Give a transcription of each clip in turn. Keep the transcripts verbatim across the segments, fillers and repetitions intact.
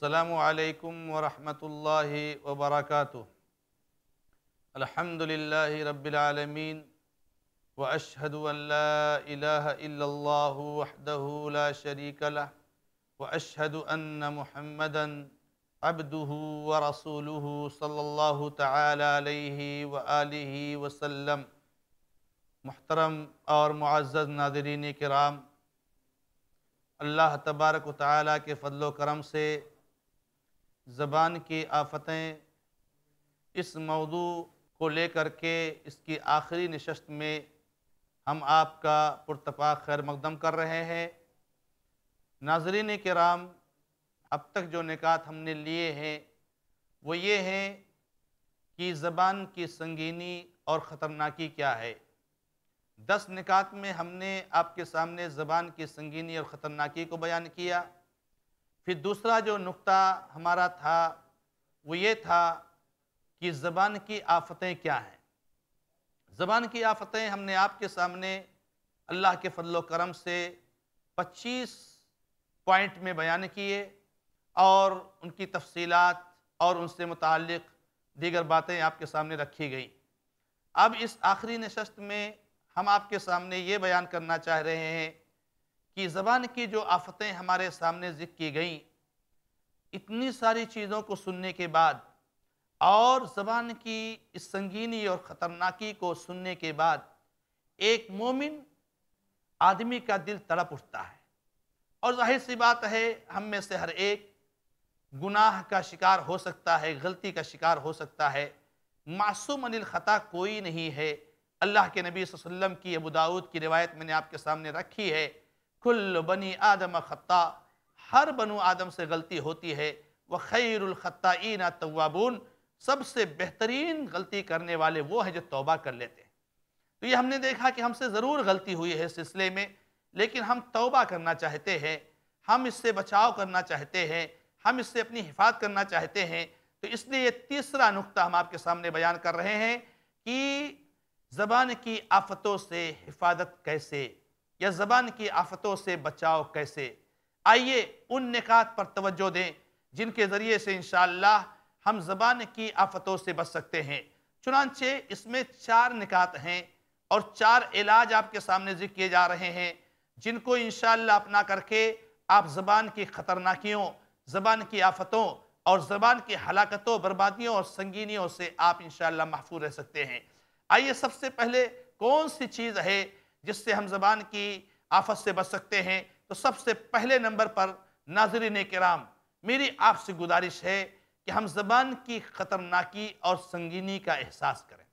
السلام علیکم ورحمۃ اللہ وبرکاتہ۔ الحمد للہ رب العالمین واشہد ان لا الہ الا اللہ وحدہ لا شریک لہ واشہد ان محمدا عبدہ ورسولہ صلی اللہ تعالی علیہ وآلہ وسلم۔ محترم اور معزز ناظرین کرام، اللہ تبارک و تعالیٰ کے فضل و کرم سے زبان کی آفتیں اس موضوع کو لے کر کے اس کی آخری نشست میں ہم آپ کا پرتپاک خیر مقدم کر رہے ہیں۔ ناظرین کرام، اب تک جو نکات ہم نے لیے ہیں وہ یہ ہیں کہ زبان کی سنگینی اور خطرناکی کیا ہے۔ دس نکات میں ہم نے آپ کے سامنے زبان کی سنگینی اور خطرناکی کو بیان کیا۔ پھر دوسرا جو نقطہ ہمارا تھا وہ یہ تھا کہ زبان کی آفتیں کیا ہیں۔ زبان کی آفتیں ہم نے آپ کے سامنے اللہ کے فضل و کرم سے پچیس پوائنٹ میں بیان کیے اور ان کی تفصیلات اور ان سے متعلق دیگر باتیں آپ کے سامنے رکھی گئیں۔ اب اس آخری نشست میں ہم آپ کے سامنے یہ بیان کرنا چاہ رہے ہیں کہ زبان کی جو آفتیں ہمارے سامنے ذکر کی گئیں، اتنی ساری چیزوں کو سننے کے بعد اور زبان کی اس سنگینی اور خطرناکی کو سننے کے بعد ایک مومن آدمی کا دل تڑپ اٹھتا ہے، اور ظاہر سی بات ہے ہم میں سے ہر ایک گناہ کا شکار ہو سکتا ہے، غلطی کا شکار ہو سکتا ہے۔ معصوم عن الخطا کوئی نہیں ہے۔ اللہ کے نبی صلی اللہ علیہ وسلم کی ابو داؤد کی روایت میں نے آپ کے سامنے رکھی ہے، کل بنی آدم خطا، ہر بنو آدم سے غلطی ہوتی ہے، وخیر الخطائین التوابون، سب سے بہترین غلطی کرنے والے وہ ہیں جو توبہ کر لیتے ہیں۔ تو یہ ہم نے دیکھا کہ ہم سے ضرور غلطی ہوئی ہے اس سلسلے میں، لیکن ہم توبہ کرنا چاہتے ہیں، ہم اس سے بچاؤ کرنا چاہتے ہیں، ہم اس سے اپنی حفاظت کرنا چاہتے ہیں۔ تو اس لیے یہ تیسرا نقطہ ہم آپ کے سامنے بیان کر رہے ہیں کہ زبان کی آفتوں سے حفاظت کیسے، یا زبان کی آفتوں سے بچاؤ کیسے۔ آئیے ان نکات پر توجہ دیں جن کے ذریعے سے انشاءاللہ ہم زبان کی آفتوں سے بچ سکتے ہیں۔ چنانچہ اس میں چار نکات ہیں اور چار علاج آپ کے سامنے ذکر کیے جا رہے ہیں، جن کو انشاءاللہ اپنا کر کے آپ زبان کی خطرناکیوں، زبان کی آفتوں اور زبان کی ہلاکتوں، بربادیوں اور سنگینیوں سے آپ انشاءاللہ محفوظ رہ سکتے ہیں۔ آئیے سب سے پہلے کون سی چیز ہے جس سے ہم زبان کی آفت سے بچ سکتے ہیں؟ تو سب سے پہلے نمبر پر ناظرین کرام، میری آپ سے گزارش ہے کہ ہم زبان کی خطرناکی اور سنگینی کا احساس کریں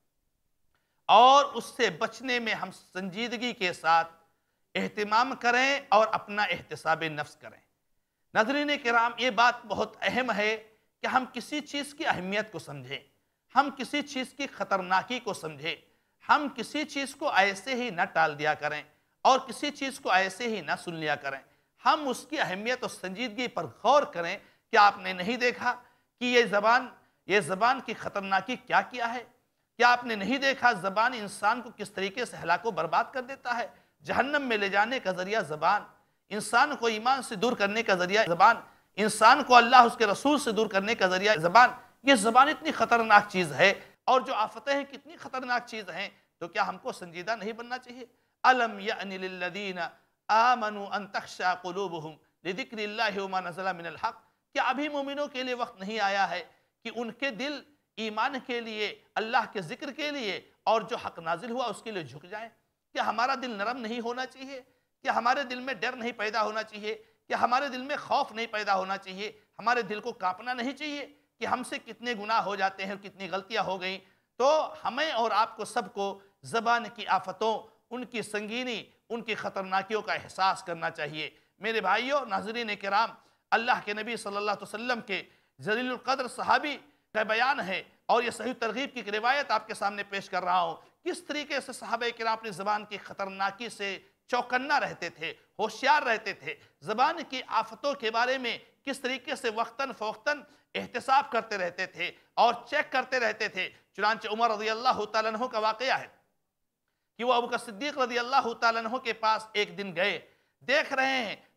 اور اس سے بچنے میں ہم سنجیدگی کے ساتھ اہتمام کریں اور اپنا احتساب نفس کریں۔ ناظرین کرام، یہ بات بہت اہم ہے کہ ہم کسی چیز کی اہمیت کو سمجھیں، ہم کسی چیز کی خطرناکی کو سمجھیں، ہم کسی چیز کو ایسے ہی نہ ٹال دیا کریں اور کسی چیز کو ایسے ہی نہ سن لیا کریں۔ ہم اس کی اہمیت اور سنجیدگی پر غور کریں۔ کیا آپ نے نہیں دیکھا کہ یہ زبان یہ زبان کی خطرناکی کیا کیا ہے؟ کیا آپ نے نہیں دیکھا زبان انسان کو کس طریقے سے ہلاک و برباد کر دیتا ہے؟ جہنم میں لے جانے کا ذریعہ زبان، انسان کو ایمان سے دور کرنے کا ذریعہ زبان، انسان کو اللہ اس کے رسول سے دور کرنے کا ذریعہ زبان۔ یہ زبان اتنی خطرناک چیز ہے، اور جو آفتیں ہیں کتنی خطرناک چیز ہیں، تو کیا ہم کو سنجیدہ نہیں بننا چاہیے؟ أَلَمْ يَأْنِ لِلَّذِينَ آمَنُوا أَن تَخْشَعَ قُلُوبُهُمْ لِذِكْرِ اللَّهِ وَمَا نَزَلَ مِنَ الْحَقِّ، کیا ابھی مومنوں کے لیے وقت نہیں آیا ہے کہ ان کے دل ایمان کے لیے، اللہ کے ذکر کے لیے اور جو حق نازل ہوا اس کے لیے جھک جائیں؟ کیا ہمارا دل نرم نہیں ہونا چاہیے؟ کیا ہمارے دل میں ڈر نہیں پیدا ہونا چاہیے؟ کیا ہمارے دل میں خوف نہیں پیدا ہونا چاہیے؟ ہمارے دل کو کانپنا نہیں چاہیے کہ ہم سے کتنے گناہ ہو جاتے ہیں اور کتنی غلطیاں ہو گئیں؟ تو ہمیں اور آپ کو سب کو زبان کی آفتوں، ان کی سنگینی، ان کی خطرناکیوں کا احساس کرنا چاہیے۔ میرے بھائیوں، ناظرین کرام، اللہ کے نبی صلی اللہ علیہ وسلم کے جلیل القدر صحابی کا بیان ہے، اور یہ صحیح ترغیب کی ایک روایت آپ کے سامنے پیش کر رہا ہوں۔ کس طریقے سے صحابہ کرام اپنی زبان کی خطرناکی سے چوکنا رہتے تھے، ہوشیار رہتے تھے، زبان کی آفتوں کے بارے میں کس طریقے سے وقتاً فوقتاً احتساب کرتے رہتے تھے اور چیک کرتے رہتے تھے۔ چنانچہ عمر رضی اللہ تعالیٰ عنہ کا واقعہ ہے کہ وہ ابوبکر صدیق رضی اللہ تعالیٰ عنہ کے پاس ایک دن گئے، دیکھ رہے ہیں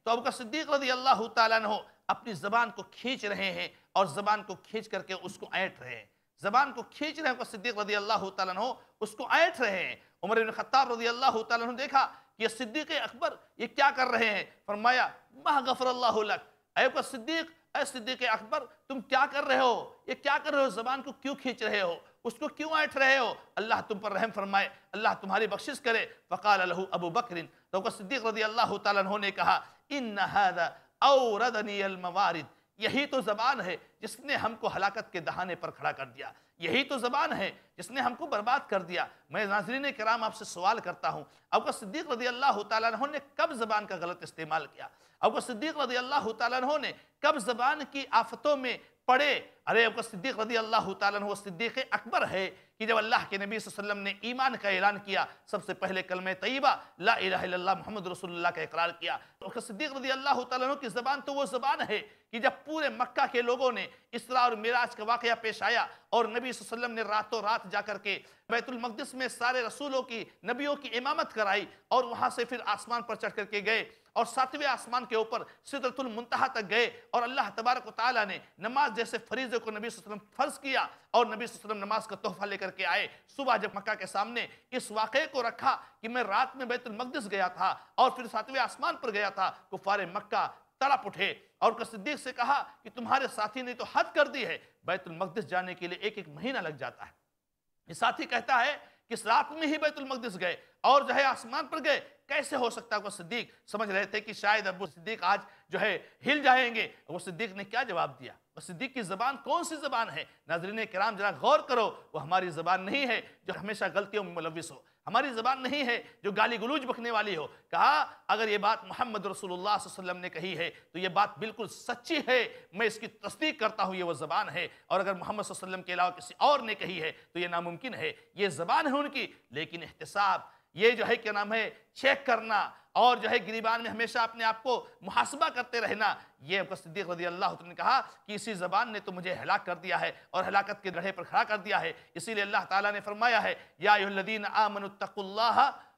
تو ابو بکر صدیق رضی اللہ تعالیٰ عنہ اپنی زبان کو کھینچ رہے ہیں اور زبان کو کھینچ کر کے اس کو اینٹ رہے ہیں، زبان کو کھینچ رہے ہیں ابو بکر صدیق رضی اللہ تعالیٰ عنہ اس کو اینٹ رہے ہیں۔ عمر بن خطاب رضی اللہ تعالیٰ عنہ دیکھا کہ یہ صدیق اکبر یہ کیا کر رہے ہیں، فرمایا ما غفر اللہ لک، اے ابو بکر صدیق، اے صدیق اکبر تم کیا کر رہے ہو، یہ کیا کر رہے ہو، زبان کو کیوں کھینچ رہے ہو، اس کو کیوں اینٹ رہے ہو، اللہ تم پر رحم فرمائے، اللہ تمہاری بخشش کرے۔ فقال له ابو بکر، تو ابو بکر صدیق رضی اللہ تعالیٰ عنہ نے کہا ان هذا اوردنی الموارد، یہی تو زبان ہے جس نے ہم کو ہلاکت کے دہانے پر کھڑا کر دیا، یہی تو زبان ہے جس نے ہم کو برباد کر دیا۔ میں ناظرین کرام آپ سے سوال کرتا ہوں، ابو بکر صدیق رضی اللہ تعالیٰ عنہ نے کب زبان کا غلط استعمال کیا؟ ابو بکر صدیق رضی اللہ تعالیٰ عنہ نے کب زبان کی آفتوں میں پڑے؟ ارے ابو بکر صدیق رضی اللہ تعالیٰ عنہ صدیق اکبر ہے کہ جب اللہ کے نبی صلی اللہ علیہ وسلم نے ایمان کا اعلان کیا، سب سے پہلے کلمہ طیبہ لا الہ الا اللہ محمد رسول اللہ کا اقرار کیا۔ ابو بکر صدیق رضی اللہ تعالیٰ عنہ کی زبان تو وہ زبان ہے کہ جب پورے مکہ کے لوگوں نے اسراء اور معراج کا واقعہ پیش آیا اور نبی صلی اللہ علیہ وسلم نے راتوں رات جا کر کے بیت المقدس میں سارے رسولوں کی نبیوں کی امامت کرائی اور وہاں سے پھر آسمان پر چڑھ کر کے گئے اور ساتویں آسمان کے اوپر سدرۃ المنتہا تک گئے اور اللہ تبارک و تعالیٰ نے نماز جیسے فریضے کو نبی صلی اللہ علیہ وسلم فرض کیا اور نبی صلی اللہ علیہ وسلم نماز کا تحفہ لے کر کے آئے۔ صبح جب مکہ کے سامنے اس واقعے کو رکھا کہ میں رات میں بیت المقدس گیا تھا اور پھر ساتویں آسمان پر گیا تھا، کفار مکہ تڑپ اٹھے اور صدیق سے کہا کہ تمہارے ساتھی نے تو حد کر دی ہے، بیت المقدس جانے کے لیے ایک ایک مہینہ لگ جاتا ہے۔ یہ ساتھی کہتا ہے کہ اس رات میں ہی بیت المقدس گئے اور جو ہے آسمان پر گئے، کیسے ہو سکتا ہے؟ وہ صدیق سمجھ رہے تھے کہ شاید ابو صدیق آج جو ہے ہل جائیں گے۔ وہ صدیق نے کیا جواب دیا؟ وہ صدیق کی زبان کون سی زبان ہے؟ ناظرین کرام ذرا غور کرو، وہ ہماری زبان نہیں ہے جو ہمیشہ غلطیوں میں ملوث ہو، ہماری زبان نہیں ہے جو گالی گلوچ بکنے والی ہو۔ کہا اگر یہ بات محمد رسول اللہ صلی اللہ علیہ وسلم نے کہی ہے تو یہ بات بالکل سچی ہے، میں اس کی تصدیق کرتا ہوں، یہ وہ زبان ہے، اور اگر محمد صلی اللہ علیہ وسلم کے علاوہ کسی اور نے کہی ہے تو یہ ناممکن ہے، یہ زبان ہے ان کی۔ لیکن احتساب، یہ جو ہے کیا نام ہے، چیک کرنا اور جو ہے گریبان میں ہمیشہ اپنے آپ کو محاسبہ کرتے رہنا، یہ ابو بکر صدیق رضی اللہ عنہ نے کہا کہ اسی زبان نے تو مجھے ہلاک کر دیا ہے اور ہلاکت کے گڑھے پر کھڑا کر دیا ہے۔ اسی لیے اللہ تعالیٰ نے فرمایا ہے یا ایھا الذین آمنوا اتقوا اللہ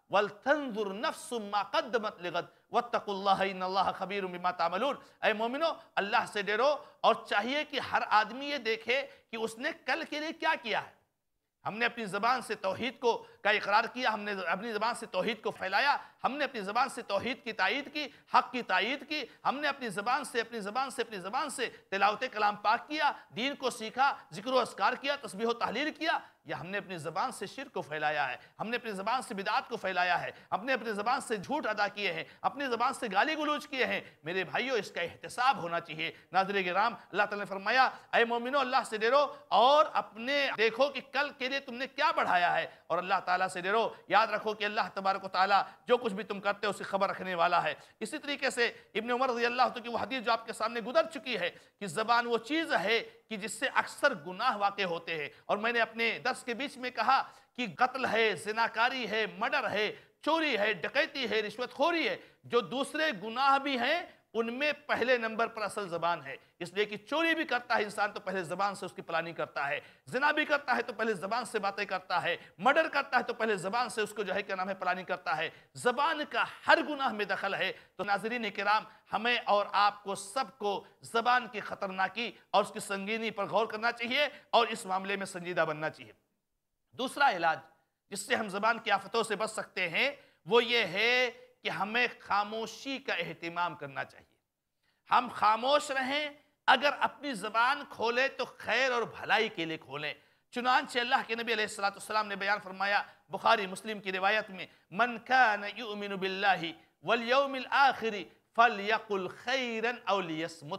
ولتنظر نفس ما قدمت لغد واتقوا اللہ ان اللہ خبیر بما تعملون، اے مومنو اللہ سے ڈرو اور چاہیے کہ ہر آدمی یہ دیکھے کہ اس نے کل کے لیے کیا کیا ہے۔ ہم نے اپنی زبان سے توحید کو کا اقرار کیا، ہم نے اپنی زبان سے توحید کو پھیلایا، ہم نے اپنی زبان سے توحید کی تائید کی، حق کی تائید کی، ہم نے اپنی زبان سے اپنی زبان سے اپنی زبان سے تلاوت کلام پاک کیا، دین کو سیکھا، ذکر و اذکار کیا، تسبیح و تحلیل کیا، یا ہم نے اپنی زبان سے شرک کو پھیلایا ہے، ہم نے اپنی زبان سے بدعات کو پھیلایا ہے، ہم نے اپنی زبان سے جھوٹ ادا کیے ہیں، اپنی زبان سے گالی گلوچ کیے ہیں۔ میرے بھائیو اس کا احتساب ہونا چاہیے۔ ناظرین کرام اللہ تعالیٰ نے فرمایا اے مومنو اللہ سے ڈرو اور اپنے دیکھو کہ کل کے لیے تم نے کیا بڑھایا ہے، اور اللہ تعالیٰ سے ڈرو، یاد رکھو کہ اللہ تبارک و تعالیٰ جو کچھ بھی تم کرتے ہو اس کی خبر رکھنے والا ہے۔ اسی طریقے سے ابن عمر رضی اللہ عنہ کی وہ حدیث جو آپ کے سامنے گزر چکی ہے کہ زبان وہ چیز ہے کہ جس سے اکثر گناہ واقع ہوتے ہیں، اور میں نے اپنے درس کے بیچ میں کہا کہ قتل ہے، زناکاری ہے، مرڈر ہے، چوری ہے، ڈکیتی ہے، رشوت خوری ہے، جو دوسرے گناہ بھی ہیں ان میں پہلے نمبر پر اصل زبان ہے۔ اس لیے کہ چوری بھی کرتا ہے انسان تو پہلے زبان سے اس کی پلاننگ کرتا ہے، زنا بھی کرتا ہے تو پہلے زبان سے باتیں کرتا ہے، مرڈر کرتا ہے تو پہلے زبان سے اس کو جو ہے کیا نام ہے پلاننگ کرتا ہے۔ زبان کا ہر گناہ میں دخل ہے۔ تو ناظرین کرام ہمیں اور آپ کو سب کو زبان کی خطرناکی اور اس کی سنگینی پر غور کرنا چاہیے اور اس معاملے میں سنجیدہ بننا چاہیے۔ دوسرا علاج جس سے ہم زبان کی آفتوں سے بچ سکتے ہیں وہ یہ ہے کہ ہمیں خاموشی کا اہتمام کرنا چاہیے۔ ہم خاموش رہیں، اگر اپنی زبان کھولیں تو خیر اور بھلائی کے لیے کھولیں۔ چنانچہ اللہ کے نبی علیہ السلام نے بیان فرمایا بخاری مسلم کی روایت میں من کان یؤمن باللہ والیوم الآخر فلیقل خیرا او لیصمت،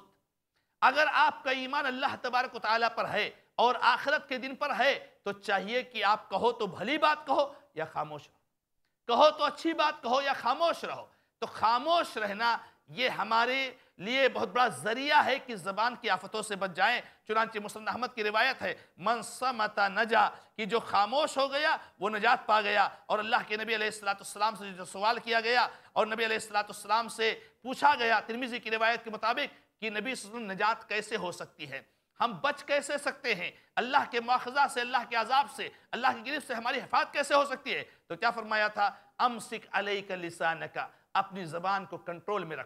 اگر آپ کا ایمان اللہ تبارک و تعالیٰ پر ہے اور آخرت کے دن پر ہے تو چاہیے کہ آپ کہو تو بھلی بات کہو یا خاموش رہو، کہو تو اچھی بات کہو یا خاموش رہو۔ تو خاموش رہنا یہ ہمارے لیے بہت بڑا ذریعہ ہے کہ زبان کی آفتوں سے بچ جائیں۔ چنانچہ مسند احمد کی روایت ہے من صمت نجا، کہ جو خاموش ہو گیا وہ نجات پا گیا۔ اور اللہ کے نبی علیہ السلام سے جو سوال کیا گیا اور نبی علیہ السلام سے پوچھا گیا ترمذی کی روایت کے مطابق کہ نبی صلی اللہ علیہ وسلم نجات کیسے ہو سکتی ہے، ہم بچ کیسے سکتے ہیں اللہ کے مواخذہ سے، اللہ کے عذاب سے، اللہ کی گرفت سے ہماری حفاظت کیسے ہو سکتی ہے؟ تو کیا فرمایا تھا امسک علیک لسانک، اپنی زبان کو کنٹرول میں رکھو،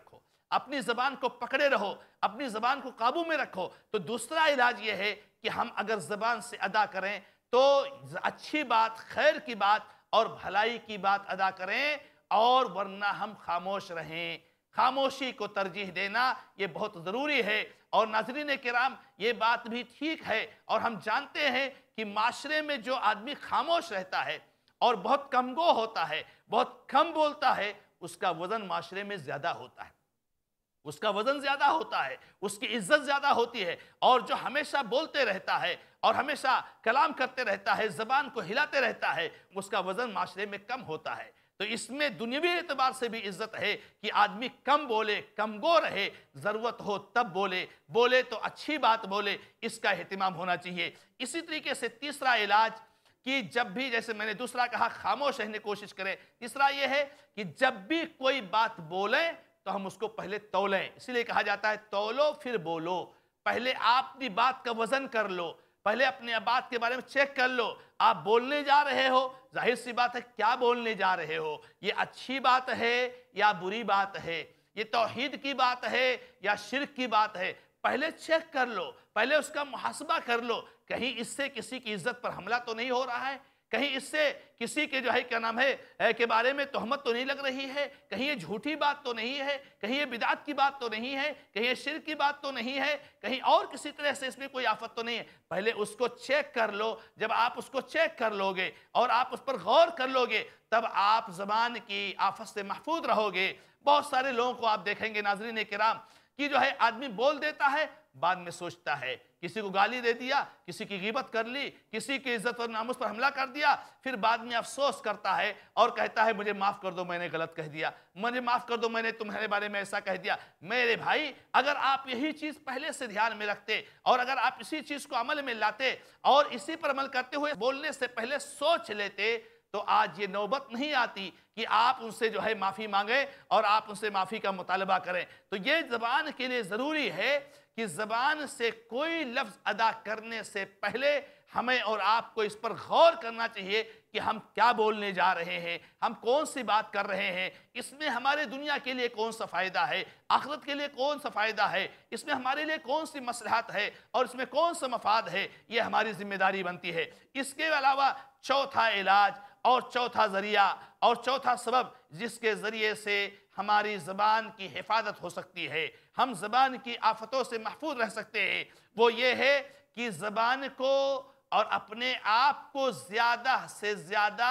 اپنی زبان کو پکڑے رہو، اپنی زبان کو قابو میں رکھو۔ تو دوسرا علاج یہ ہے کہ ہم اگر زبان سے ادا کریں تو اچھی بات، خیر کی بات اور بھلائی کی بات ادا کریں، اور ورنہ ہم خاموش رہیں۔ خاموشی کو ترجیح دینا یہ بہت ضروری ہے۔ اور ناظرین کرام، یہ بات بھی ٹھیک ہے، اور ہم جانتے ہیں کہ معاشرے میں جو آدمی خاموش رہتا ہے اور بہت کم گو ہوتا ہے، بہت کم بولتا ہے، اس کا وزن معاشرے میں زیادہ ہوتا ہے، اس کا وزن زیادہ ہوتا ہے، اس کی عزت زیادہ ہوتی ہے۔ اور جو ہمیشہ بولتے رہتا ہے اور ہمیشہ کلام کرتے رہتا ہے، زبان کو ہلاتے رہتا ہے، اس کا وزن معاشرے میں کم ہوتا ہے۔ تو اس میں دنیاوی اعتبار سے بھی عزت ہے کہ آدمی کم بولے، کم گو رہے، ضرورت ہو تب بولے، بولے تو اچھی بات بولے، اس کا اہتمام ہونا چاہیے۔ اسی طریقے سے تیسرا علاج کہ جب بھی، جیسے میں نے دوسرا کہا خاموش رہنے کی کوشش کریں، تیسرا یہ ہے کہ جب بھی کوئی بات بولیں تو ہم اس کو پہلے تولیں۔ اسی لیے کہا جاتا ہے تولو پھر بولو۔ پہلے آپ اپنی بات کا وزن کر لو، پہلے اپنے بات کے بارے میں چیک کر لو۔ آپ بولنے جا رہے ہو، ظاہر سی بات ہے کیا بولنے جا رہے ہو، یہ اچھی بات ہے یا بری بات ہے، یہ توحید کی بات ہے یا شرک کی بات ہے، پہلے چیک کر لو، پہلے اس کا محاسبہ کر لو۔ کہیں اس سے کسی کی عزت پر حملہ تو نہیں ہو رہا ہے، کہیں اس سے کسی کے جو ہے کیا نام ہے کے بارے میں تہمت تو نہیں لگ رہی ہے، کہیں یہ جھوٹی بات تو نہیں ہے، کہیں یہ بدعت کی بات تو نہیں ہے، کہیں یہ شرک کی بات تو نہیں ہے، کہیں اور کسی طرح سے اس میں کوئی آفت تو نہیں ہے۔ پہلے اس کو چیک کر لو۔ جب آپ اس کو چیک کر لو گے اور آپ اس پر غور کر لو گے، تب آپ زبان کی آفت سے محفوظ رہو گے۔ بہت سارے لوگوں کو آپ دیکھیں گے ناظرین کرام کہ جو ہے آدمی بول دیتا ہے، بعد میں سوچتا ہے، کسی کو گالی دے دیا، کسی کی غیبت کر لی، کسی کی عزت اور ناموس پر حملہ کر دیا، پھر بعد میں افسوس کرتا ہے اور کہتا ہے مجھے معاف کر دو، میں نے غلط کہہ دیا، مجھے معاف کر دو، میں نے تمہارے بارے میں ایسا کہہ دیا۔ میرے بھائی، اگر آپ یہی چیز پہلے سے دھیان میں رکھتے اور اگر آپ اسی چیز کو عمل میں لاتے اور اسی پر عمل کرتے ہوئے بولنے سے پہلے سوچ لیتے، تو آج یہ نوبت نہیں آتی کہ آپ ان سے جو ہے معافی مانگیں اور آپ ان سے معافی کا مطالبہ کریں۔ تو یہ زبان کے لیے ضروری ہے کہ زبان سے کوئی لفظ ادا کرنے سے پہلے ہمیں اور آپ کو اس پر غور کرنا چاہیے کہ ہم کیا بولنے جا رہے ہیں، ہم کون سی بات کر رہے ہیں، اس میں ہمارے دنیا کے لیے کون سا فائدہ ہے، آخرت کے لیے کون سا فائدہ ہے، اس میں ہمارے لیے کون سی مصلحت ہے اور اس میں کون سا مفاد ہے، یہ ہماری ذمہ داری بنتی ہے۔ اس کے علاوہ چوتھا علاج اور چوتھا ذریعہ اور چوتھا سبب جس کے ذریعے سے ہماری زبان کی حفاظت ہو سکتی ہے، ہم زبان کی آفتوں سے محفوظ رہ سکتے ہیں، وہ یہ ہے کہ زبان کو اور اپنے آپ کو زیادہ سے زیادہ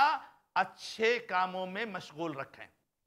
اچھے کاموں میں مشغول رکھیں۔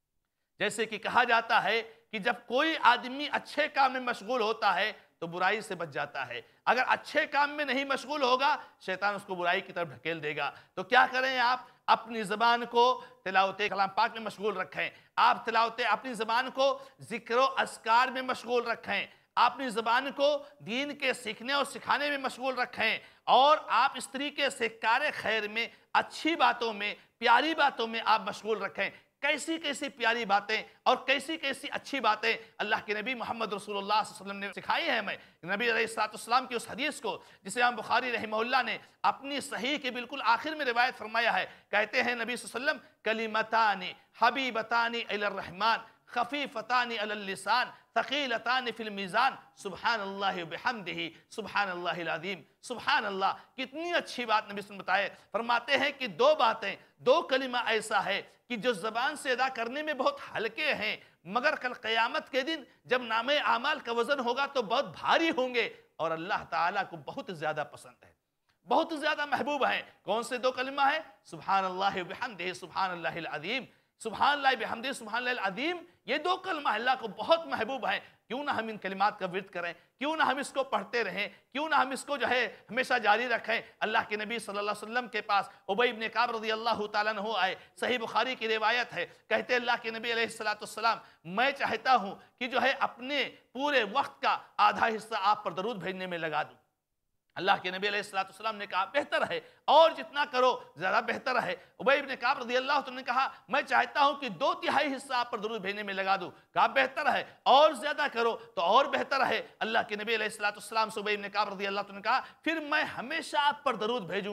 جیسے کہ کہا جاتا ہے کہ جب کوئی آدمی اچھے کام میں مشغول ہوتا ہے تو برائی سے بچ جاتا ہے، اگر اچھے کام میں نہیں مشغول ہوگا شیطان اس کو برائی کی طرف ڈھکیل دے گا۔ تو کیا کریں آپ؟ اپنی زبان کو تلاوت کلام پاک میں مشغول رکھیں، آپ تلاوت اپنی زبان کو ذکر و اذکار میں مشغول رکھیں، اپنی زبان کو دین کے سیکھنے اور سکھانے میں مشغول رکھیں، اور آپ اس طریقے سے کار خیر میں، اچھی باتوں میں، پیاری باتوں میں آپ مشغول رکھیں۔ کیسی کیسی پیاری باتیں اور کیسی کیسی اچھی باتیں اللہ کے نبی محمد رسول اللہ صلی اللہ علیہ وسلم نے سکھائی ہیں ہمیں۔ نبی علیہ السلام کی اس حدیث کو جسے امام بخاری رحمہ اللہ نے اپنی صحیح کے بالکل آخر میں روایت فرمایا ہے، کہتے ہیں نبی صلی اللہ علیہ وسلم کلمتان حبیبتان الی الرحمن خفیفتان علی اللسان ثقیلتان فی المیزان سبحان اللہ بحمدہ سبحان اللہ العظیم۔ سبحان اللہ، کتنی اچھی بات نبی صلی اللہ علیہ وسلم بتائے، فرماتے ہیں کہ دو باتیں، دو کلمہ ایسا ہے کہ جو زبان سے ادا کرنے میں بہت ہلکے ہیں، مگر کل قیامت کے دن جب نام اعمال کا وزن ہوگا تو بہت بھاری ہوں گے اور اللہ تعالیٰ کو بہت زیادہ پسند ہے، بہت زیادہ محبوب ہیں۔ کون سے دو کلمہ ہیں؟ سبحان اللہ بحمدہ سبحان اللہ العظیم۔ سبحان اللہ بحمدہ سبحان اللہ العظیم، یہ دو کلمہ اللہ کو بہت محبوب ہیں۔ کیوں نہ ہم ان کلمات کا ورد کریں، کیوں نہ ہم اس کو پڑھتے رہیں، کیوں نہ ہم اس کو جو ہے ہمیشہ جاری رکھیں۔ اللہ کے نبی صلی اللہ علیہ وسلم کے پاس ابی بن کعب رضی اللہ تعالیٰ عنہ آئے، صحیح بخاری کی روایت ہے، کہتے اللہ کے نبی علیہ السلام میں چاہتا ہوں کہ جو ہے اپنے پورے وقت کا آدھا حصہ آپ پر درود بھیجنے میں لگا دوں۔ اللہ کے نبی علیہ السلام نے کہا بہتر ہے، اور جتنا کرو زیادہ بہتر ہے۔ ابی بن کعب رضی اللہ عنہ نے کہا میں چاہتا ہوں کہ دو تہائی حصہ آپ پر درود بھیجنے میں لگا دوں۔ کہا بہتر ہے، اور زیادہ کرو تو اور بہتر ہے۔ اللہ کے نبی علیہ السلام سے ابی بن کعب رضی اللہ عنہ نے کہا پھر میں ہمیشہ آپ پر درود بھیجوں گا۔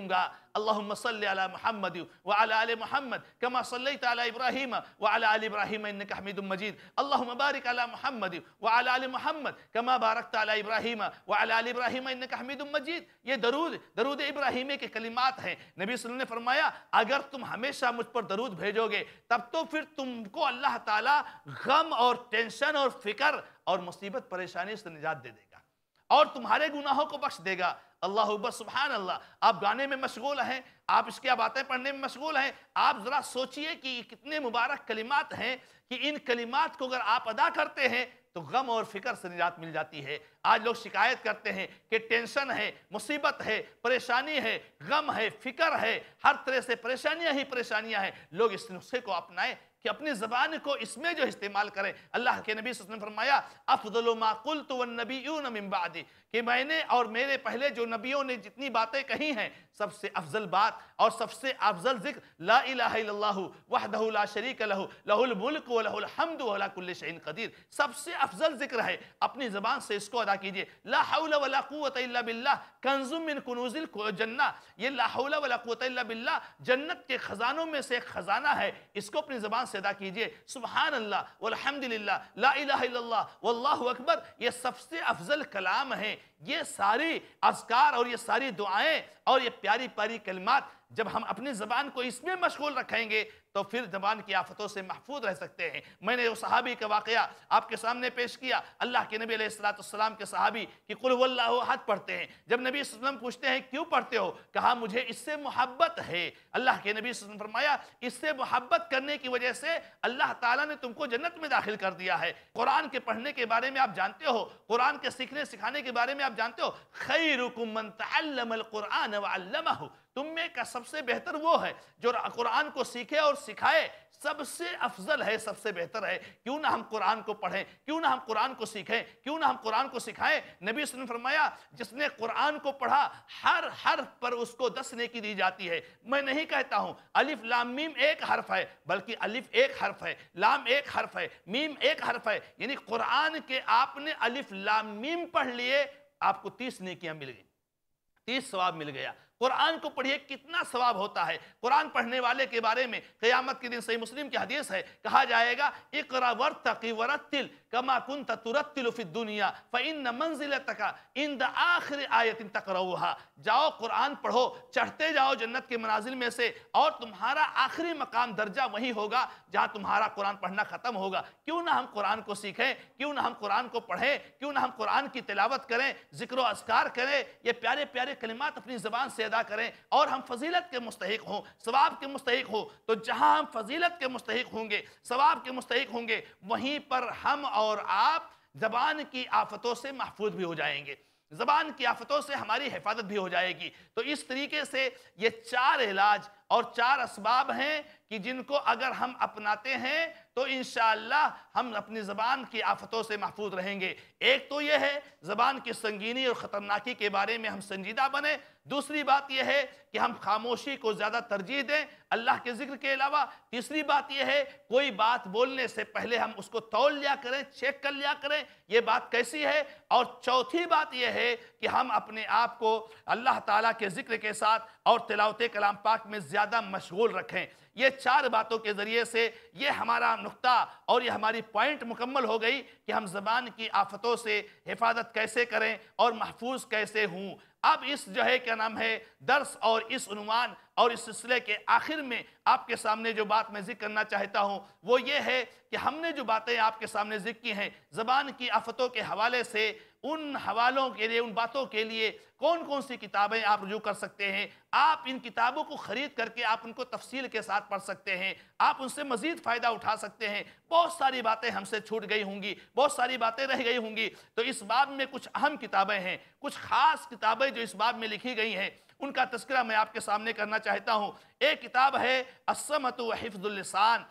اللہم صلی علی محمد وعلی آل محمد کما صلیت علی ابراہیم وعلی آل ابراہیم انک حمید مجید اللہم بارک علی محمد وعلی آل محمد کما بارکت علی ابراہیم وعلی آل ابراہیم انک حمید مجید. یہ درود درود ابراہیمی کے کلمات ہیں. نبی صلی اللہ علیہ وسلم نے فرمایا اگر تم ہمیشہ مجھ پر درود بھیجو گے تب تو پھر تم کو اللہ تعالیٰ غم اور ٹینشن اور فکر اور مصیبت پریشانی سے نجات دے دے گا اور تمہارے گناہوں کو بخش دے گا. اللہ اکبر سبحان اللہ. آپ گانے میں مشغول ہیں, آپ اس کی باتیں پڑھنے میں مشغول ہیں. آپ ذرا سوچئے کہ یہ کتنے مبارک کلمات ہیں کہ ان کلمات کو اگر آپ ادا کرتے ہیں تو غم اور فکر سے نجات مل جاتی ہے. آج لوگ شکایت کرتے ہیں کہ ٹینشن ہے, مصیبت ہے, پریشانی ہے, غم ہے, فکر ہے, ہر طرح سے پریشانیاں ہی پریشانیاں ہیں. لوگ اس نسخے کو اپنائیں کہ اپنی زبان کو اس میں جو استعمال کریں. اللہ کے نبی صلی اللہ علیہ وسلم نے فرمایا افضل ما قلت والنبیون من بعدی, کہ میں نے اور میرے پہلے جو نبیوں نے جتنی باتیں کہی ہیں سب سے افضل بات اور سب سے افضل ذکر لا الہ الا اللہ وحدہ لا شریک لہ لہ الملک ولہ الحمد وعلی کل شیء قدیر. سب سے افضل ذکر ہے, اپنی زبان سے اس کو ادا کیجئے. لا حول ولا قوت الا باللہ کنز من کنوز الجنہ, یہ لا حول ولا قوت الا باللہ جنت کے خزانوں میں سے ایک خزانہ ہے, اس کو اپنی زبان سے ادا کیجئے. سبحان اللہ والحمدللہ لا الہ الا اللہ واللہ اکبر, یہ سب سے افضل کلام ہیں. یہ ساری اذکار اور یہ ساری دعائیں اور یہ پیاری پیاری کلمات جب ہم اپنی زبان کو اس میں مشغول رکھیں گے تو پھر زبان کی آفتوں سے محفوظ رہ سکتے ہیں. میں نے وہ صحابی کا واقعہ آپ کے سامنے پیش کیا. اللہ کے نبی علیہ السلام کے صحابی کہ قل هو اللہ احد پڑھتے ہیں. جب نبی صلی اللہ علیہ وسلم پوچھتے ہیں کیوں پڑھتے ہو, کہا مجھے اس سے محبت ہے. اللہ کے نبی صلی اللہ علیہ وسلم فرمایا اس سے محبت کرنے کی وجہ سے اللہ تعالیٰ نے تم کو جنت میں داخل کر دیا ہے. قرآن کے پڑھنے کے بارے میں آپ جانتے ہو, قرآن کے سیکھنے سکھانے کے بارے میں آپ جانتے ہو, خیرکم من تعلم القرآن وعلمہ, تم میں کا سب سے بہتر وہ ہے جو قرآن کو سیکھے اور سکھائے. سب سے افضل ہے, سب سے بہتر ہے. کیوں نہ ہم قرآن کو پڑھیں, کیوں نہ ہم قرآن کو سیکھیں, کیوں نہ ہم قرآن کو سکھائیں. نبی صلی اللہ علیہ وسلم نے فرمایا جس نے قرآن کو پڑھا ہر حرف پر اس کو دس نیکی دی جاتی ہے. میں نہیں کہتا ہوں الف لام میم ایک حرف ہے, بلکہ الف ایک حرف ہے, لام ایک حرف ہے, میم ایک حرف ہے. یعنی قرآن کے آپ نے الف لام میم پڑھ لیے, آپ کو تیس نیکیاں مل گئی, تیس ثواب مل گیا. قرآن کو پڑھیے کتنا ثواب ہوتا ہے. قرآن پڑھنے والے کے بارے میں قیامت کے دن صحیح مسلم کی حدیث ہے, کہا جائے گا اقرا ورتقی ورتل کما کنت ترتل فی الدنیا فإن منزلتک عند آخر آیت تقرؤها. جاؤ قرآن پڑھو, چڑھتے جاؤ جنت کے منازل میں سے, اور تمہارا آخری مقام درجہ وہی ہوگا جہاں تمہارا قرآن پڑھنا ختم ہوگا. کیوں نہ ہم قرآن کو سیکھیں, کیوں نہ ہم قرآن کو پڑھیں, کیوں نہ ہم قرآن کی تلاوت کریں, ذکر و اذکار کریں, یہ پیارے پیارے کلمات اپنی زبان سے ادا کریں اور ہم فضیلت کے مستحق ہوں, ثواب کے مستحق ہوں. تو جہاں ہم فضیلت کے مستحق ہوں گے, ثواب کے مستحق ہوں گے, وہیں پر ہم اور آپ زبان کی آفتوں سے محفوظ بھی ہو جائیں گے, زبان کی آفتوں سے ہماری حفاظت بھی ہو جائے گی. تو اس طریقے سے یہ چار علاج اور چار اسباب ہیں کہ جن کو اگر ہم اپناتے ہیں تو انشاءاللہ ہم اپنی زبان کی آفتوں سے محفوظ رہیں گے. ایک تو یہ ہے زبان کی سنگینی اور خطرناکی کے بارے میں ہم سنجیدہ بنیں. دوسری بات یہ ہے کہ ہم خاموشی کو زیادہ ترجیح دیں اللہ کے ذکر کے علاوہ. تیسری بات یہ ہے کوئی بات بولنے سے پہلے ہم اس کو تول لیا کریں, چیک کر لیا کریں یہ بات کیسی ہے. اور چوتھی بات یہ ہے کہ ہم اپنے آپ کو اللہ تعالیٰ کے ذکر کے ساتھ اور تلاوت کلام پاک میں زیادہ مشغول رکھیں. یہ چار باتوں کے ذریعے سے یہ ہمارا نقطہ اور یہ ہماری پوائنٹ مکمل ہو گئی کہ ہم زبان کی آفتوں سے حفاظت کیسے کریں اور محفوظ کیسے ہوں. اب اس جو ہے کیا نام ہے درس اور اس عنوان اور اس سلسلے کے آخر میں آپ کے سامنے جو بات میں ذکر کرنا چاہتا ہوں وہ یہ ہے کہ ہم نے جو باتیں آپ کے سامنے ذکر کی ہیں زبان کی آفتوں کے حوالے سے, ان حوالوں کے لیے, ان باتوں کے لیے کون کون سی کتابیں آپ رجوع کر سکتے ہیں. آپ ان کتابوں کو خرید کر کے آپ ان کو تفصیل کے ساتھ پڑھ سکتے ہیں, آپ ان سے مزید فائدہ اٹھا سکتے ہیں. بہت ساری باتیں ہم سے چھوٹ گئی ہوں گی, بہت ساری باتیں رہ گئی ہوں گی. تو اس باب میں کچھ اہم کتابیں ہیں, کچھ خاص کتابیں جو اس باب میں لکھی گئی ہیں ان کا تذکرہ میں آپ کے سامنے کرنا چاہتا ہوں. ایک کتاب ہے الصمت و حفظ اللسان,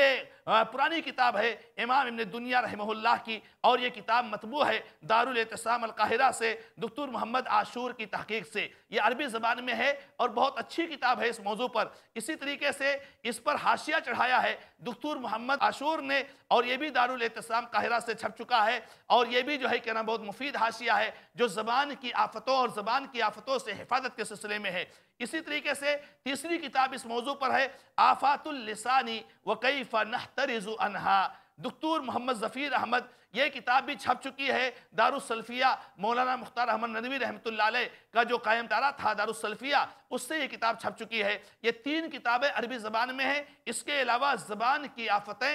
یہ پرانی کتاب ہے امام ابن دنیا رحمہ اللہ کی, اور یہ کتاب مطبوع ہے دارالاعتصام القاہرہ سے دکتور محمد عاشور کی تحقیق سے. یہ عربی زبان میں ہے اور بہت اچھی کتاب ہے اس موضوع پر. اسی طریقے سے اس پر حاشیہ چڑھایا ہے دکتور محمد عاشور نے, اور یہ بھی دارالاعتصام قاہرہ سے چھپ چکا ہے, اور یہ بھی جو ہے کہ نا بہت مفید حاشیہ ہے جو زبان کی آفتوں اور زبان کی آفتوں سے حفاظت کے سلسلے میں ہے. اسی طریقے سے تیسری کتاب اس موضوع پر ہے آفات اللسانی وکیف نحترز عنہا، دکتور محمد ظفیر احمد، یہ کتاب بھی چھپ چکی ہے۔ دارالسلفیہ مولانا مختار احمد ندوی رحمۃ اللہ علیہ کا جو قائم دارہ تھا دارالسلفیہ، اس سے یہ کتاب چھپ چکی ہے۔ یہ تین کتابیں عربی زبان میں ہیں۔ اس کے علاوہ زبان کی آفتیں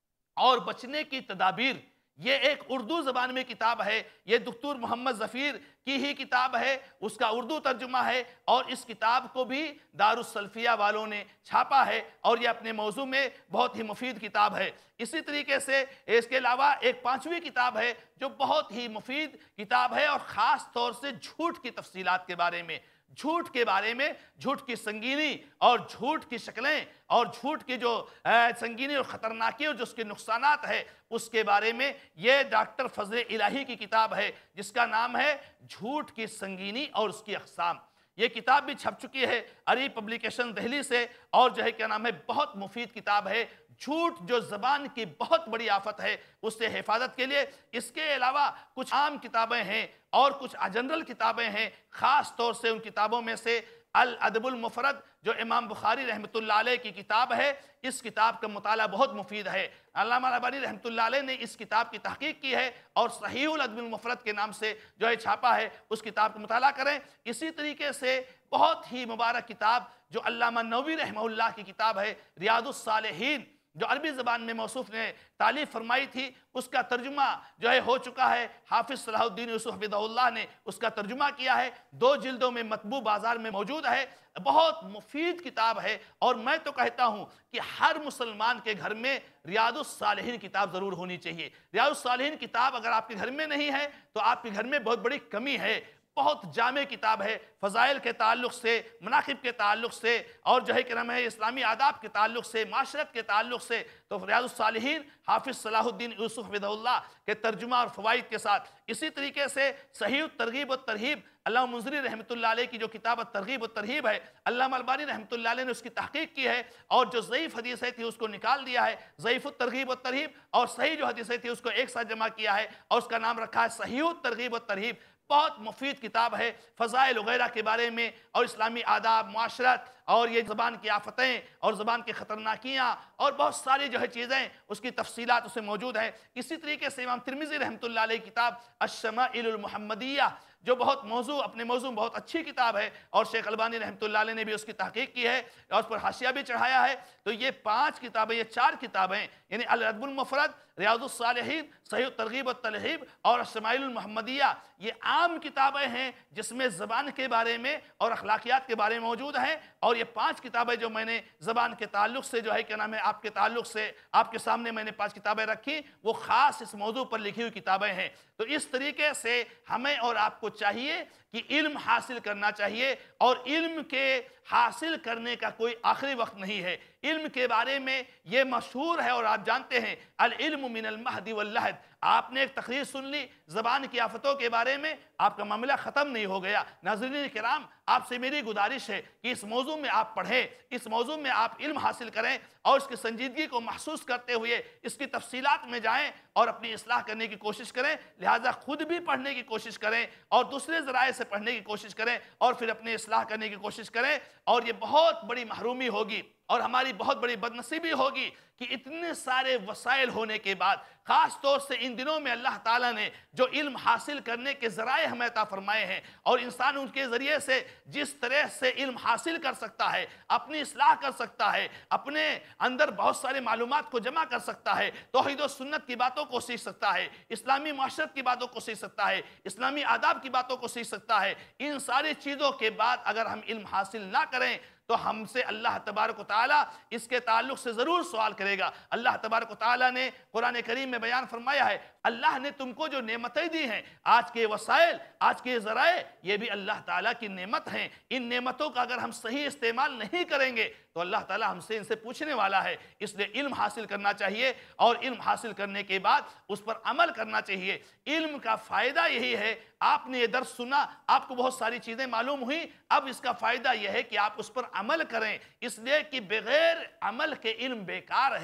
اور بچنے کی تدابیر، یہ ایک اردو زبان میں کتاب ہے۔ یہ دکتور محمد ظفیر کی ہی کتاب ہے، اس کا اردو ترجمہ ہے، اور اس کتاب کو بھی دارالسلفیہ والوں نے چھاپا ہے، اور یہ اپنے موضوع میں بہت ہی مفید کتاب ہے۔ اسی طریقے سے اس کے علاوہ ایک پانچویں کتاب ہے جو بہت ہی مفید کتاب ہے، اور خاص طور سے جھوٹ کی تفصیلات کے بارے میں، جھوٹ کے بارے میں، جھوٹ کی سنگینی اور جھوٹ کی شکلیں اور جھوٹ کی جو سنگینی اور خطرناکی اور جو اس کے نقصانات ہے اس کے بارے میں یہ ڈاکٹر فضل الہی کی کتاب ہے، جس کا نام ہے جھوٹ کی سنگینی اور اس کی اقسام۔ یہ کتاب بھی چھپ چکی ہے عری پبلیکیشن دہلی سے، اور جو ہے کیا نام ہے بہت مفید کتاب ہے۔ جھوٹ جو زبان کی بہت بڑی آفت ہے، اس سے حفاظت کے لیے اس کے علاوہ کچھ عام کتابیں ہیں اور کچھ جنرل کتابیں ہیں۔ خاص طور سے ان کتابوں میں سے الادب المفرد جو امام بخاری رحمۃ اللہ علیہ کی کتاب ہے، اس کتاب کا مطالعہ بہت مفید ہے۔ علامہ البانی رحمۃ اللہ علیہ نے اس کتاب کی تحقیق کی ہے اور صحیح الادب المفرد کے نام سے جو ہے چھاپا ہے، اس کتاب کا مطالعہ کریں۔ اسی طریقے سے بہت ہی مبارک کتاب جو علامہ نووی رحمہ اللہ کی کتاب ہے ریاض الصالحین، جو عربی زبان میں موصوف نے تالیف فرمائی تھی، اس کا ترجمہ جو ہے ہو چکا ہے۔ حافظ صلاح الدین یوسف حفظہ اللہ نے اس کا ترجمہ کیا ہے، دو جلدوں میں مطبوع بازار میں موجود ہے۔ بہت مفید کتاب ہے، اور میں تو کہتا ہوں کہ ہر مسلمان کے گھر میں ریاض الصالحین کتاب ضرور ہونی چاہیے۔ ریاض الصالحین کتاب اگر آپ کے گھر میں نہیں ہے تو آپ کے گھر میں بہت بڑی کمی ہے۔ بہت جامع کتاب ہے، فضائل کے تعلق سے، مناقب کے تعلق سے، اور جو ہے کہ نام ہے اسلامی آداب کے تعلق سے، معاشرت کے تعلق سے، تو ریاض الصالحین حافظ صلاح الدین یوسف حفظہ اللہ کے ترجمہ اور فوائد کے ساتھ۔ اسی طریقے سے صحیح الترغیب والترہیب، علامہ منذری رحمۃ اللہ علیہ کی جو کتاب الترغیب والترہیب ہے، علامہ البانی رحمۃ اللہ علیہ نے اس کی تحقیق کی ہے، اور جو ضعیف حدیثیں تھی اس کو نکال دیا ہے، ضعیف الترغیب والترہیب، اور صحیح جو حدیثیں تھی اس کو ایک ساتھ جمع کیا ہے، اور اس کا نام رکھا ہے صحیح الترغیب والترہیب۔ بہت مفید کتاب ہے فضائل وغیرہ کے بارے میں، اور اسلامی آداب، معاشرت، اور یہ زبان کی آفتیں اور زبان کی خطرناکیاں اور بہت ساری جو ہے چیزیں اس کی تفصیلات اس میں موجود ہیں۔ اسی طریقے سے امام ترمذی رحمۃ اللہ علیہ کی کتاب الشمائل المحمدیہ، جو بہت موضوع اپنے موضوع میں بہت اچھی کتاب ہے، اور شیخ البانی رحمۃ اللہ علیہ نے بھی اس کی تحقیق کی ہے اور اس پر حاشیہ بھی چڑھایا ہے۔ تو یہ پانچ کتابیں، یہ چار کتابیں، یعنی الادب المفرد، ریاض الصالحین، صحیح الترغیب والترہیب اور الشمائل المحمدیہ، یہ عام کتابیں ہیں جس میں زبان کے بارے میں اور اخلاقیات کے بارے میں موجود ہیں، اور یہ پانچ کتابیں جو میں نے زبان کے تعلق سے جو ہے کیا نام ہے آپ کے تعلق سے آپ کے سامنے میں نے پانچ کتابیں رکھی، وہ خاص اس موضوع پر لکھی ہوئی کتابیں ہیں۔ تو اس طریقے سے ہمیں اور آپ کو چاہیے کہ علم حاصل کرنا چاہیے، اور علم کے حاصل کرنے کا کوئی آخری وقت نہیں ہے۔ علم کے بارے میں یہ مشہور ہے، اور آپ جانتے ہیں العلم من المہد واللحد۔ آپ نے ایک تقریر سن لی زبان کی آفتوں کے بارے میں، آپ کا معاملہ ختم نہیں ہو گیا۔ ناظرین کرام، آپ سے میری گزارش ہے کہ اس موضوع میں آپ پڑھیں، اس موضوع میں آپ علم حاصل کریں، اور اس کی سنجیدگی کو محسوس کرتے ہوئے اس کی تفصیلات میں جائیں اور اپنی اصلاح کرنے کی کوشش کریں۔ لہٰذا خود بھی پڑھنے کی کوشش کریں اور دوسرے ذرائع سے پڑھنے کی کوشش کریں، اور پھر اپنی اصلاح کرنے کی کوشش کریں، اور یہ بہت بڑی محرومی ہوگی اور ہماری بہت بڑی بدنصیبی ہوگی کہ اتنے سارے وسائل ہونے کے بعد، خاص طور سے ان دنوں میں اللہ تعالیٰ نے جو علم حاصل کرنے کے ذرائع ہمیں عطا فرمائے ہیں، اور انسان ان کے ذریعے سے جس طرح سے علم حاصل کر سکتا ہے، اپنی اصلاح کر سکتا ہے، اپنے اندر بہت سارے معلومات کو جمع کر سکتا ہے، توحید و سنت کی باتوں کو سیکھ سکتا ہے، اسلامی معاشرت کی باتوں کو سیکھ سکتا ہے، اسلامی آداب کی باتوں کو سیکھ سکتا ہے، ان ساری چیزوں کے بعد اگر ہم علم حاصل نہ کریں تو ہم سے اللہ تبارک و تعالیٰ اس کے تعلق سے ضرور سوال کرے گا۔ اللہ تبارک و تعالیٰ نے قرآن کریم میں بیان فرمایا ہے، اللہ نے تم کو جو نعمتیں دی ہیں، آج کے وسائل، آج کے ذرائع، یہ بھی اللہ تعالیٰ کی نعمت ہیں۔ ان نعمتوں کا اگر ہم صحیح استعمال نہیں کریں گے تو اللہ تعالیٰ ہم سے ان سے پوچھنے والا ہے۔ اس لیے علم حاصل کرنا چاہیے، اور علم حاصل کرنے کے بعد اس پر عمل کرنا چاہیے۔ علم کا فائدہ یہی ہے، آپ نے یہ درس سنا، آپ کو بہت ساری چیزیں معلوم ہوئی، اب اس کا فائدہ یہ ہے کہ آپ اس پر عمل کریں، اس لیے کہ بغیر عمل کے علم بیکار ہے۔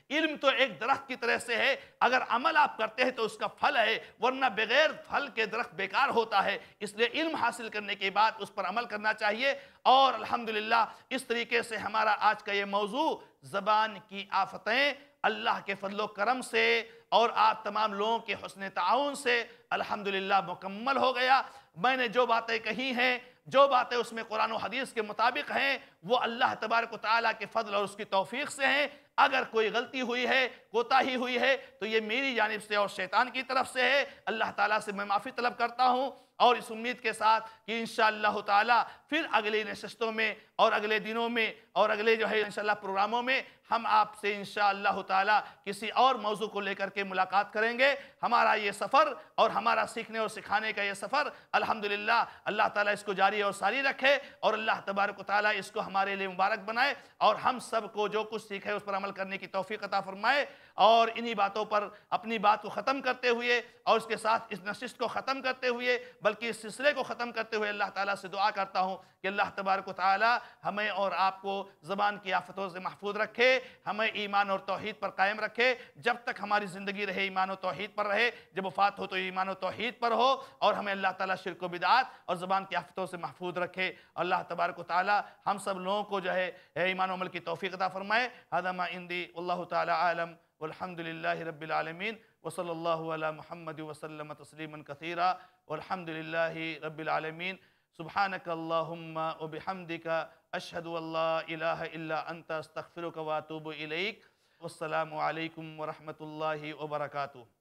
علم تو ایک درخت کی طرح سے ہے، اگر عمل آپ کرتے ہیں تو اس کا پھل ہے، ورنہ بغیر پھل کے درخت بیکار ہوتا ہے۔ اس لیے علم حاصل کرنے کے بعد اس پر عمل کرنا چاہیے۔ اور الحمدللہ اس طریقے سے ہمارا آج کا یہ موضوع زبان کی آفتیں اللہ کے فضل و کرم سے اور آپ تمام لوگوں کے حسن تعاون سے الحمدللہ مکمل ہو گیا۔ میں نے جو باتیں کہی ہیں، جو باتیں اس میں قرآن و حدیث کے مطابق ہیں، وہ اللہ تبارک و تعالیٰ کے فضل اور اس کی توفیق سے ہیں۔ اگر کوئی غلطی ہوئی ہے، کوتاہی ہوئی ہے تو یہ میری جانب سے اور شیطان کی طرف سے ہے۔ اللہ تعالیٰ سے میں معافی طلب کرتا ہوں، اور اس امید کے ساتھ کہ انشاءاللہ تعالیٰ پھر اگلی نشستوں میں اور اگلے دنوں میں اور اگلے جو ہے انشاءاللہ پروگراموں میں ہم آپ سے انشاءاللہ تعالیٰ کسی اور موضوع کو لے کر کے ملاقات کریں گے۔ ہمارا یہ سفر اور ہمارا سیکھنے اور سکھانے کا یہ سفر الحمدللہ اللہ تعالیٰ اس کو جاری اور ساری رکھے، اور اللہ تبارک و تعالیٰ اس کو ہمارے لیے مبارک بنائے، اور ہم سب کو جو کچھ سیکھے اس پر عمل کرنے کی توفیق عطا فرمائے۔ اور انہی باتوں پر اپنی بات کو ختم کرتے ہوئے اور اس کے ساتھ اس نشست کو ختم کرتے ہوئے بلکہ اس سلسلے کو ختم کرتے ہوئے اللہ تعالیٰ سے دعا کرتا ہوں کہ اللہ تبارک و تعالیٰ ہمیں اور آپ کو زبان کی آفتوں سے محفوظ رکھے، ہمیں ایمان اور توحید پر قائم رکھے، جب تک ہماری زندگی رہے ایمان و توحید پر رہے، جب وفات ہو تو ایمان و توحید پر ہو، اور ہمیں اللہ تعالیٰ شرک و بدعات اور زبان کی آفتوں سے محفوظ رکھے۔ اللہ تبارک و تعالیٰ ہم سب لوگوں کو جو ہے ایمان و عمل کی توفیق عطا فرمائے۔ ھذا ما عندی واللہ تعالیٰ عالم والحمدللہ رب العالمین وصلی اللہ علی محمد وسلم تسلیما کثیرا والحمد للہ رب العالمین۔ سبحانک اللہم وبحمدک اشہد ان لا الہ الا انت استغفرک واتوب الیک۔ والسلام علیکم ورحمۃ اللہ وبرکاتہ۔